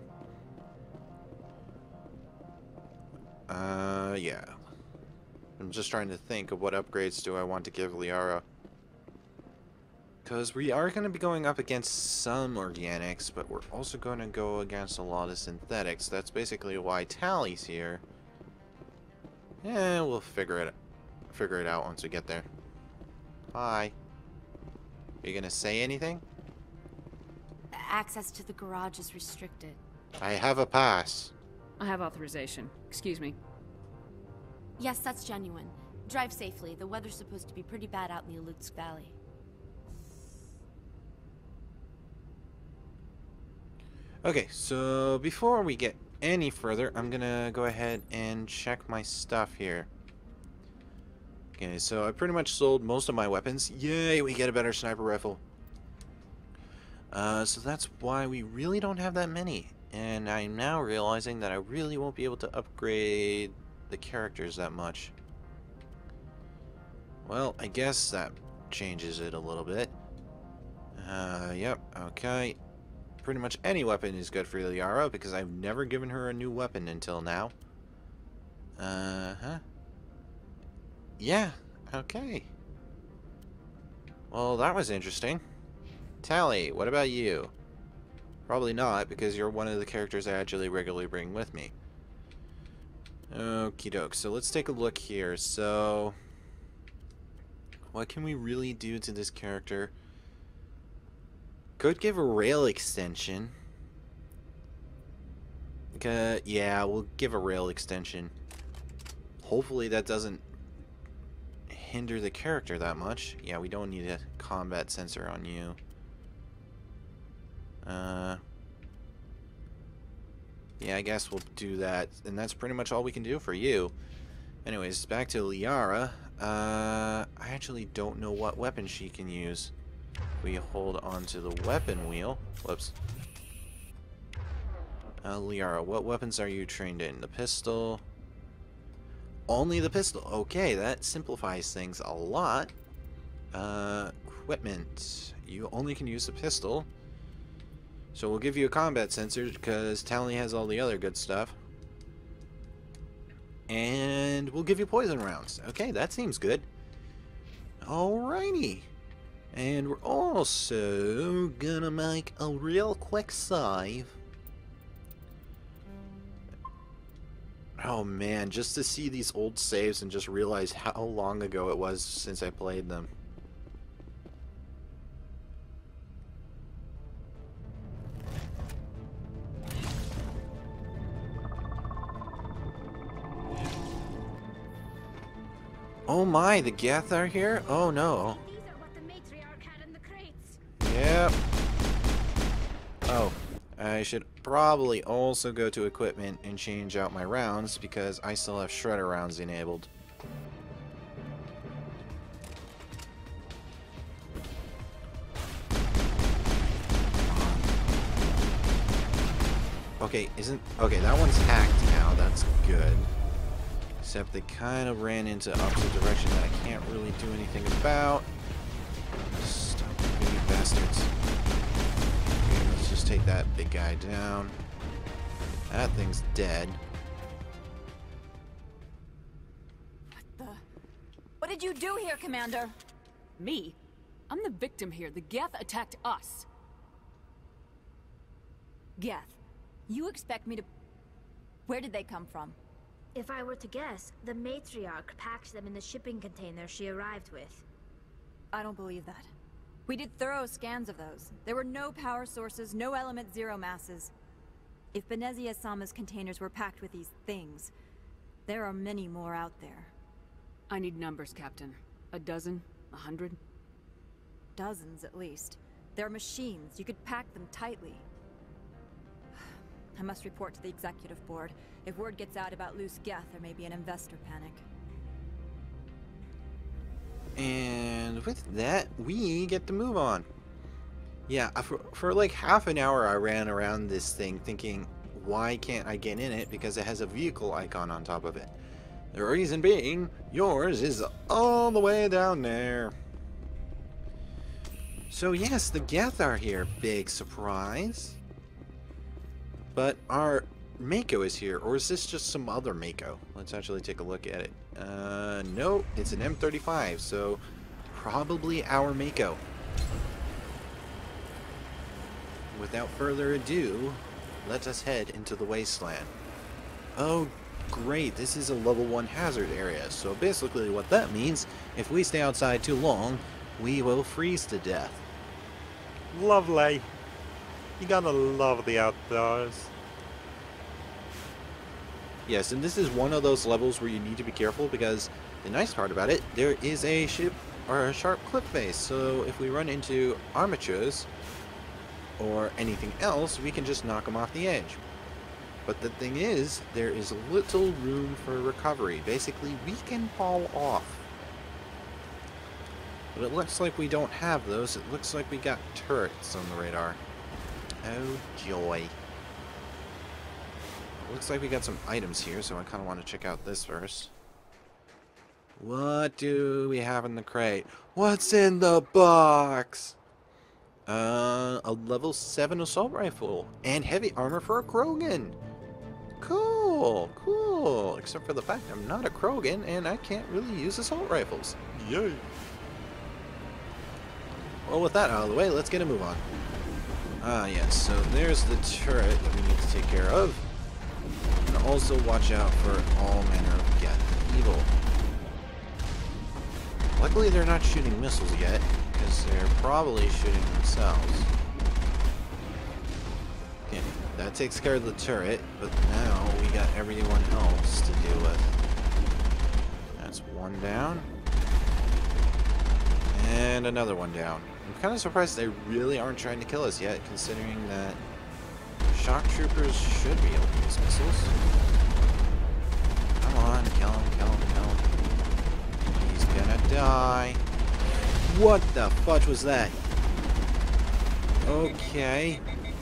Uh, yeah. I'm just trying to think of what upgrades do I want to give Liara. Because we are going to be going up against some organics, but we're also going to go against a lot of synthetics. That's basically why Tally's here. Yeah, we'll figure it figure it out once we get there. Hi. Are you going to say anything? Access to the garage is restricted. I have a pass. I have authorization. Excuse me. Yes, that's genuine. Drive safely. The weather's supposed to be pretty bad out in the Alutsk Valley. Okay, so before we get any further, I'm gonna go ahead and check my stuff here. Okay, so I pretty much sold most of my weapons. Yay, we get a better sniper rifle. Uh, so that's why we really don't have that many. And I'm now realizing that I really won't be able to upgrade the characters that much. Well, I guess that changes it a little bit. Uh, yep, okay. Pretty much any weapon is good for Liara because I've never given her a new weapon until now. Uh-huh. Yeah, okay. Well, that was interesting. Tally, what about you? Probably not, because you're one of the characters I actually regularly bring with me. Okie doke, so let's take a look here. So, what can we really do to this character? Could give a rail extension. Uh, yeah, we'll give a rail extension. Hopefully that doesn't hinder the character that much. Yeah, we don't need a combat sensor on you. Uh, yeah, I guess we'll do that. And that's pretty much all we can do for you. Anyways, back to Liara. Uh, I actually don't know what weapon she can use. We hold on to the weapon wheel. Whoops. Uh, Liara, what weapons are you trained in? The pistol. Only the pistol. Okay, that simplifies things a lot. Uh, equipment. You only can use the pistol. So we'll give you a combat sensor because Tally has all the other good stuff. And we'll give you poison rounds. Okay, that seems good. Alrighty. And we're also gonna make a real quick save. Oh man, just to see these old saves and just realize how long ago it was since I played them. Oh my, the Geth are here? Oh no. Yep. Oh, I should probably also go to equipment and change out my rounds because I still have shredder rounds enabled. Okay, isn't... Okay, that one's hacked now. That's good. Except they kind of ran into opposite direction that I can't really do anything about. Stop, you bastards. Okay, let's just take that big guy down. That thing's dead. What the... What did you do here, Commander? Me? I'm the victim here. The Geth attacked us. Geth. You expect me to... Where did they come from? If I were to guess, the matriarch packed them in the shipping container she arrived with. I don't believe that. We did thorough scans of those. There were no power sources, no element zero masses. If Benezia Sama's containers were packed with these things, there are many more out there. I need numbers, Captain. A dozen? A hundred? Dozens, at least. They're machines. You could pack them tightly. I must report to the executive board. If word gets out about loose Geth, there may be an investor panic. And with that, we get to move on. Yeah, for, for like half an hour I ran around this thing thinking, why can't I get in it? Because it has a vehicle icon on top of it. The reason being, yours is all the way down there. So yes, the Geth are here. Big surprise. But our Mako is here, or is this just some other Mako? Let's actually take a look at it. Uh, no, it's an M thirty-five, so probably our Mako. Without further ado, let us head into the wasteland. Oh, great, this is a level one hazard area, so basically what that means, if we stay outside too long, we will freeze to death. Lovely. You gotta love the outdoors. Yes, and this is one of those levels where you need to be careful because the nice part about it, there is a ship or a sharp cliff face. So if we run into armatures or anything else, we can just knock them off the edge. But the thing is, there is little room for recovery. Basically, we can fall off. But it looks like we don't have those. It looks like we got turrets on the radar. Oh joy. Looks like we got some items here, so I kind of want to check out this first. What do we have in the crate? What's in the box? Uh, a level seven assault rifle and heavy armor for a Krogan. Cool, cool. Except for the fact I'm not a Krogan and I can't really use assault rifles. Yay. Well, with that out of the way, let's get a move on. Ah, yes, so there's the turret that we need to take care of. And also watch out for all manner of Geth evil. Luckily they're not shooting missiles yet, because they're probably shooting themselves. Okay, that takes care of the turret, but now we got everyone else to deal with. That's one down. And another one down. I'm kind of surprised they really aren't trying to kill us yet, considering that shock troopers should be able to use missiles. Come on, kill him, kill him, kill him. He's gonna die. What the fudge was that? Okay.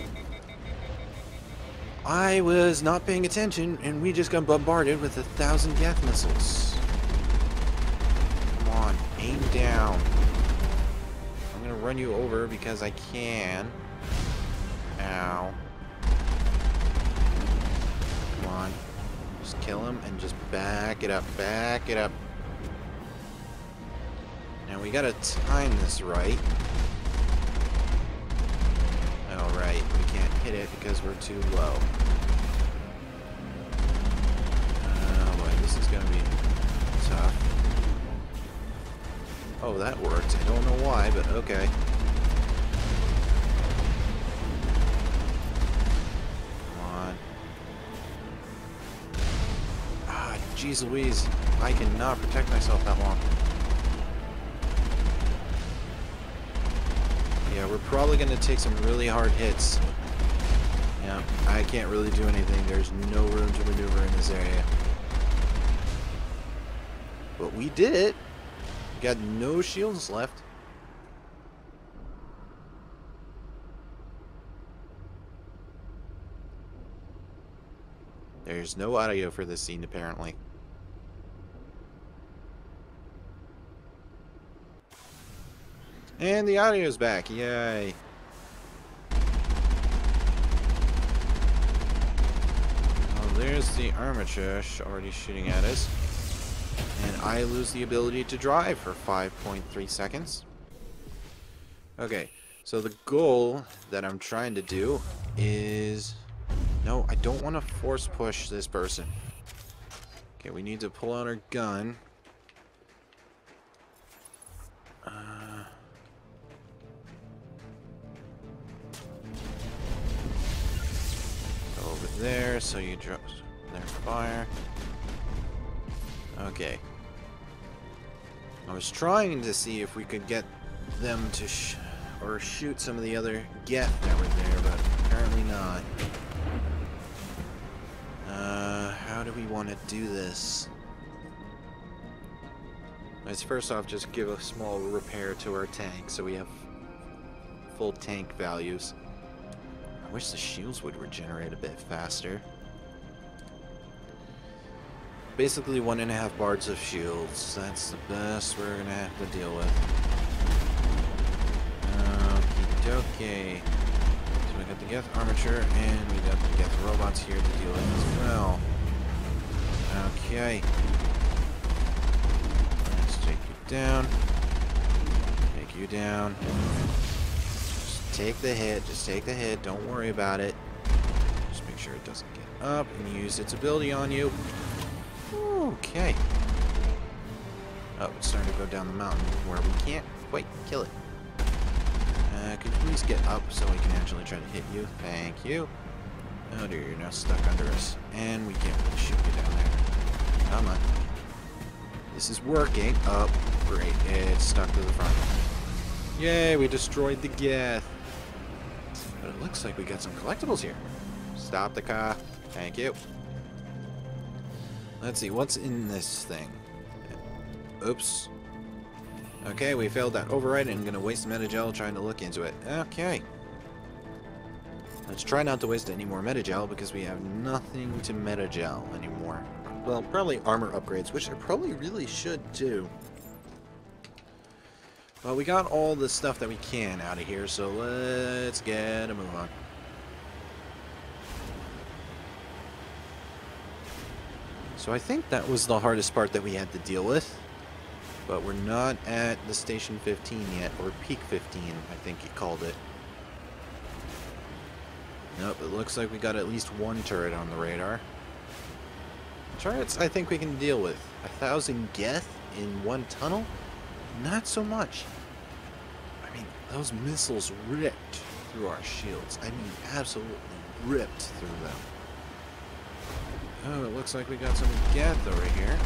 I was not paying attention, and we just got bombarded with a thousand Geth missiles. Come on, aim down. I'm gonna run you over because I can. Ow. Come on. Just kill him and just back it up, back it up. Now we gotta time this right. Alright, we can't hit it because we're too low. Oh boy, this is gonna be tough. Oh, that worked. I don't know why, but okay. Come on. Ah, jeez Louise. I cannot protect myself that long. Yeah, Yeah, we're probably going to take some really hard hits. Yeah, I can't really do anything. There's no room to maneuver in this area. But we did it. We got no shields left. There's no audio for this scene, apparently. And the audio's back. Yay. Oh, there's the armature already shooting at us. And I lose the ability to drive for five point three seconds. Okay, so the goal that I'm trying to do is... No, I don't want to force push this person. Okay, we need to pull out our gun. Uh, go over there, so you drop their fire. Okay. I was trying to see if we could get them to sh or shoot some of the other Geth that were there, but apparently not. Uh, how do we want to do this? Let's first off just give a small repair to our tank so we have full tank values. I wish the shields would regenerate a bit faster. Basically one and a half bars of shields. That's the best we're gonna have to deal with. Okay. So we got the Geth armature and we got the Geth robots here to deal with as well. Okay. Let's take you down. Take you down. Just take the hit. Just take the hit. Don't worry about it. Just make sure it doesn't get up and use its ability on you. Okay. Oh, it's starting to go down the mountain where we can't quite kill it. Uh, could you please get up so we can actually try to hit you? Thank you. Oh dear, you're now stuck under us. And we can't really shoot you down there. Come on. This is working. Oh, great. It's stuck to the front. Yay, we destroyed the Geth. But it looks like we got some collectibles here. Stop the car. Thank you. Let's see, what's in this thing? Oops. Okay, we failed that override and I'm gonna waste metagel trying to look into it. Okay. Let's try not to waste any more metagel because we have nothing to metagel anymore. Well, probably armor upgrades, which I probably really should do. Well, we got all the stuff that we can out of here, so let's get a move on. So I think that was the hardest part that we had to deal with. But we're not at the Station fifteen yet, or Peak fifteen, I think he called it. Nope, it looks like we got at least one turret on the radar. Turrets I think we can deal with. A thousand Geth in one tunnel? Not so much. I mean, those missiles ripped through our shields. I mean, absolutely ripped through them. Oh, it looks like we got some Geth over here.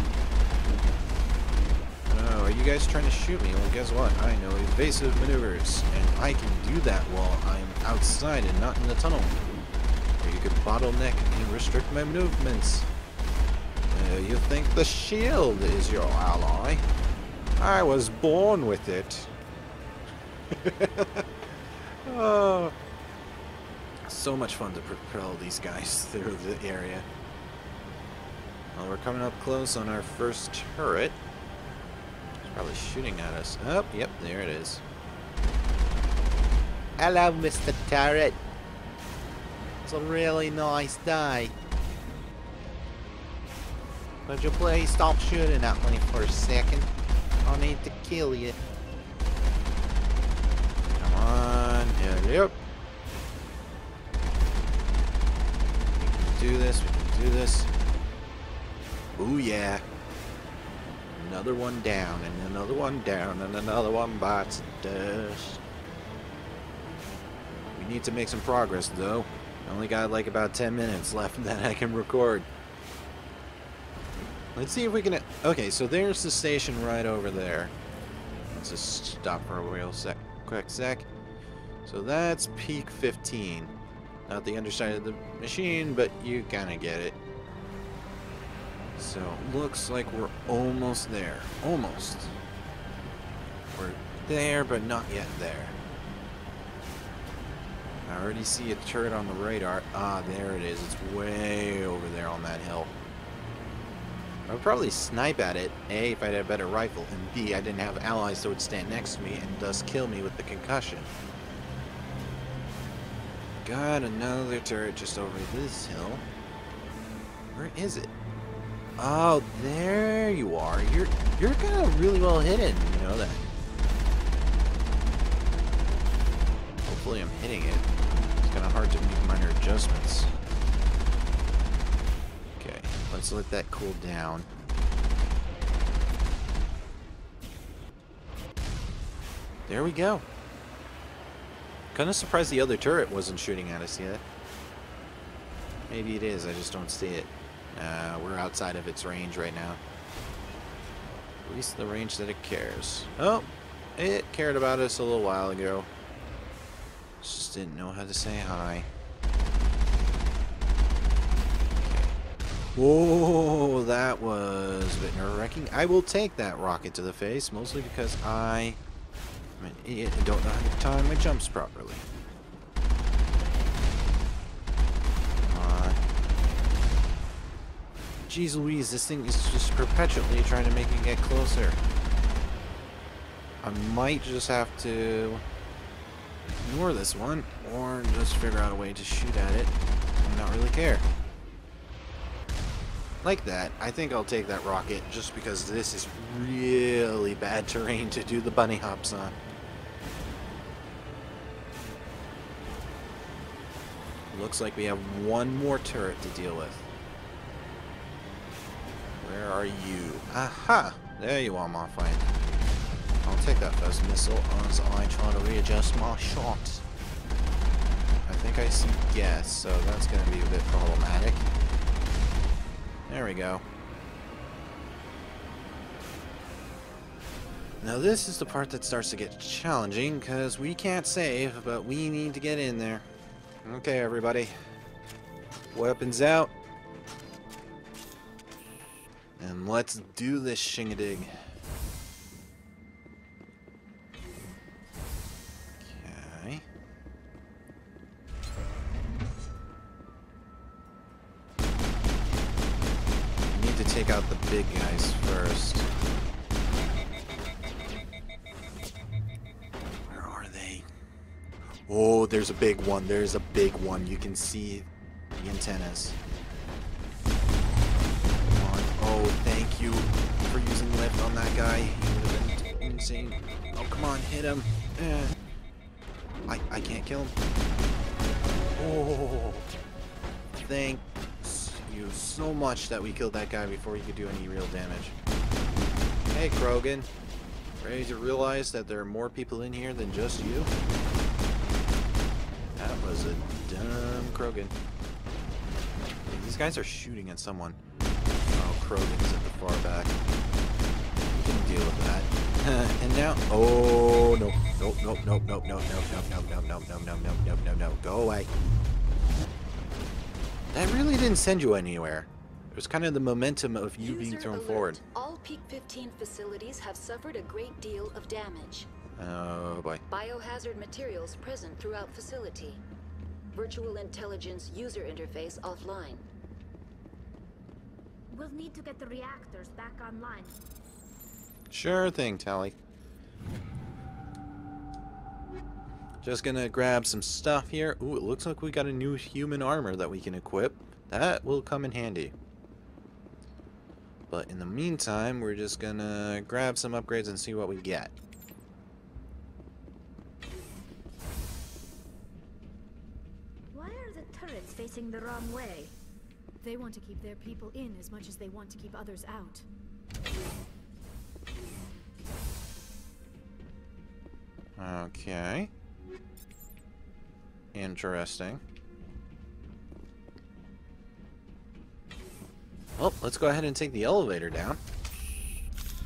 Oh, are you guys trying to shoot me? Well, guess what? I know evasive maneuvers, and I can do that while I'm outside and not in the tunnel. Or you could bottleneck and restrict my movements. Uh, you think the shield is your ally? I was born with it. Oh, so much fun to propel these guys through the area. Well, we're coming up close on our first turret. Probably shooting at us. Oh, yep, there it is. Hello, Mister Turret. It's a really nice day. Would you please stop shooting at me for a second? I need to kill you. Come on. Yeah, yep. We can do this. We can do this. Ooh, yeah. Another one down, and another one down, and another one bites the dust. We need to make some progress, though. I only got like about ten minutes left that I can record. Let's see if we can... Okay, so there's the station right over there. Let's just stop for a real sec, quick sec. So that's peak fifteen. Not the underside of the machine, but you kind of get it. So, looks like we're almost there. Almost. We're there, but not yet there. I already see a turret on the radar. Ah, there it is. It's way over there on that hill. I would probably snipe at it, A, if I had a better rifle, and B, I didn't have allies that would stand next to me and thus kill me with the concussion. Got another turret just over this hill. Where is it? Oh, there you are. You're you're kind of really well hidden, you know that. Hopefully I'm hitting it. It's kind of hard to make minor adjustments. Okay, let's let that cool down. There we go. Kind of surprised the other turret wasn't shooting at us yet. Maybe it is, I just don't see it. Uh, we're outside of its range right now. At least the range that it cares. Oh, it cared about us a little while ago. Just didn't know how to say hi. Whoa, that was a bit nerve-wracking. I will take that rocket to the face, mostly because I... I'm an idiot and don't know how to time my jumps properly. Come on. Jeez Louise, this thing is just perpetually trying to make me get closer. I might just have to ignore this one, or just figure out a way to shoot at it and not really care. Like that. I think I'll take that rocket just because this is really bad terrain to do the bunny hops on. Looks like we have one more turret to deal with. Where are you? Aha! There you are, my friend. I'll take that first missile as I try to readjust my shot. I think I see gas, so that's going to be a bit problematic. There we go. Now this is the part that starts to get challenging, because we can't save, but we need to get in there. Okay, everybody. Weapons out. And let's do this shingadig. Okay. We need to take out the big guys first. Where are they? Oh, there's a big one. There's a big one. You can see the antennas. Oh, thank you for using lift on that guy. He would have been insane. Oh, come on, hit him. Eh. I, I can't kill him. Oh, thanks you so much that we killed that guy before he could do any real damage. Hey, Krogan. Ready to realize that there are more people in here than just you? That was a dumb Krogan. These guys are shooting at someone. Krogan's at the far back. We can deal with that. And now, oh no, nope, nope, nope, nope, nope, nope, nope, nope, nope, nope, nope, nope, nope, nope, nope, go away. That really didn't send you anywhere. It was kind of the momentum of you being thrown forward. All Peak fifteen facilities have suffered a great deal of damage. Oh boy. Biohazard materials present throughout facility. Virtual intelligence user interface offline. We'll need to get the reactors back online. Sure thing, Tally. Just gonna grab some stuff here. Ooh, it looks like we got a new human armor that we can equip. That will come in handy. But in the meantime, we're just gonna grab some upgrades and see what we get. Why are the turrets facing the wrong way? They want to keep their people in as much as they want to keep others out. Okay. Interesting. Well, let's go ahead and take the elevator down.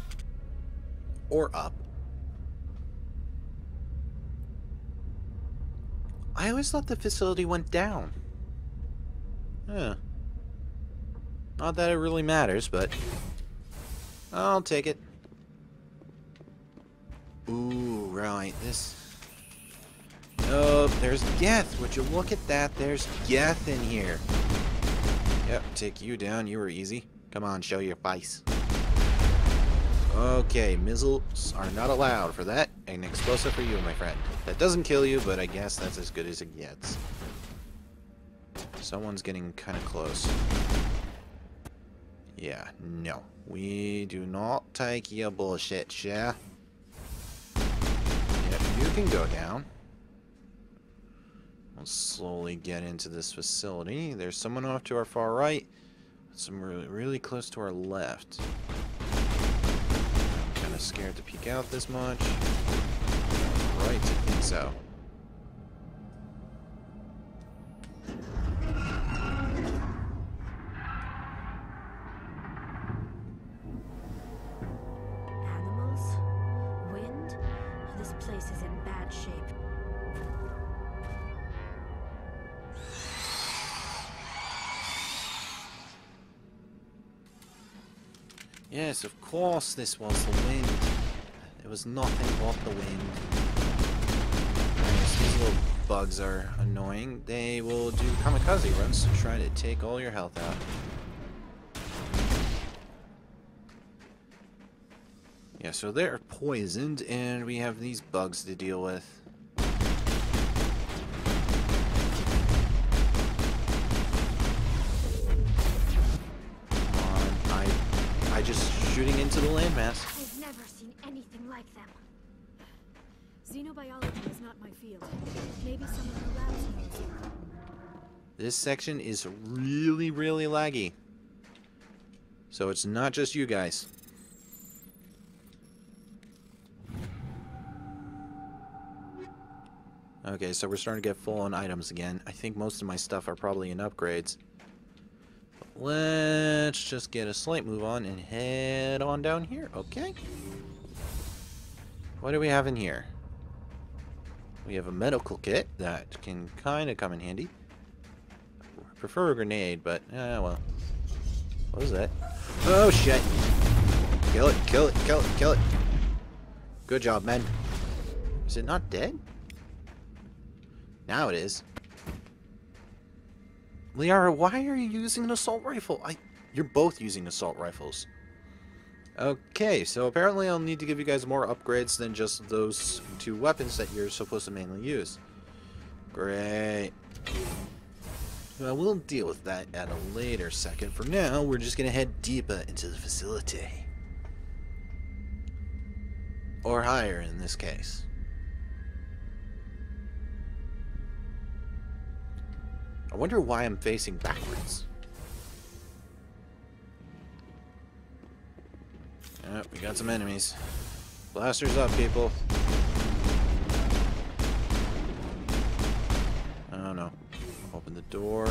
Or up. I always thought the facility went down. Huh. Not that it really matters, but I'll take it. Ooh, right, this... Oh, there's Geth. Would you look at that? There's Geth in here. Yep, take you down. You were easy. Come on, show your face. Okay, missiles are not allowed for that. An explosive for you, my friend. That doesn't kill you, but I guess that's as good as it gets. Someone's getting kind of close. Yeah, no. We do not take your bullshit, yeah? Yep, you can go down. We'll slowly get into this facility. There's someone off to our far right. Some really, really close to our left. I'm kind of scared to peek out this much. Right, I think so. Animals? Wind? This place is in bad shape. Yes, of course this was the wind. It was nothing but the wind. Yes, these little bugs are annoying. They will do kamikaze runs to try to take all your health out. Yeah, so they're poisoned, and we have these bugs to deal with. Just shooting into the landmass. I've never seen anything like them. Xenobiology is not my field. Maybe someone in the labs knows. This section is really, really laggy. So it's not just you guys. Okay, so we're starting to get full on items again. I think most of my stuff are probably in upgrades. Let's just get a slight move on and head on down here, okay? What do we have in here? We have a medical kit that can kind of come in handy. I prefer a grenade, but, eh, well. What was that? Oh, shit! Kill it, kill it, kill it, kill it! Good job, men. Is it not dead? Now it is. Liara, why are you using an assault rifle? I, you're both using assault rifles. Okay, so apparently I'll need to give you guys more upgrades than just those two weapons that you're supposed to mainly use. Great. Well, we'll deal with that at a later second. For now, we're just going to head deeper into the facility. Or higher in this case. I wonder why I'm facing backwards. Yep, we got some enemies. Blasters up, people. Oh no. Open the door.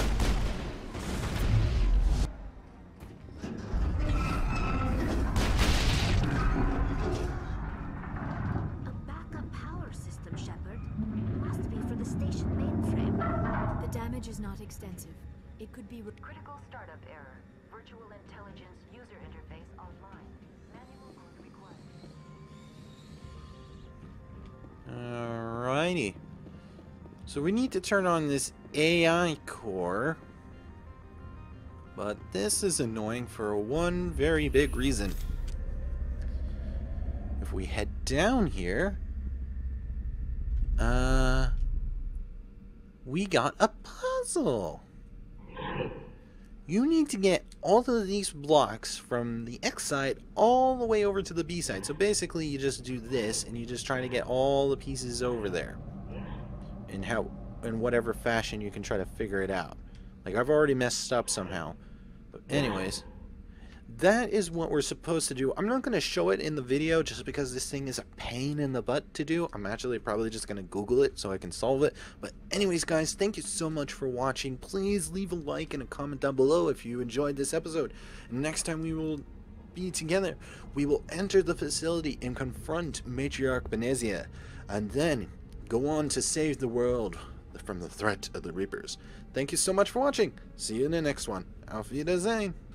A backup power system, Shepard. Must be for the station mainframe. The damage is not extensive. It could be critical startup error. Virtual intelligence user interface offline. Manual mode required. Alrighty. So we need to turn on this A I core. But this is annoying for one very big reason. If we head down here, uh, we got a puzzle. You need to get all of these blocks from the X side all the way over to the B side. So basically you just do this and you just try to get all the pieces over there. And how, in whatever fashion you can try to figure it out. Like I've already messed up somehow. But anyways, that is what we're supposed to do. I'm not going to show it in the video just because this thing is a pain in the butt to do. I'm actually probably just going to Google it so I can solve it. But anyways, guys, thank you so much for watching. Please leave a like and a comment down below if you enjoyed this episode. And next time we will be together, we will enter the facility and confront Matriarch Benezia. And then go on to save the world from the threat of the Reapers. Thank you so much for watching. See you in the next one. Auf Wiedersehen.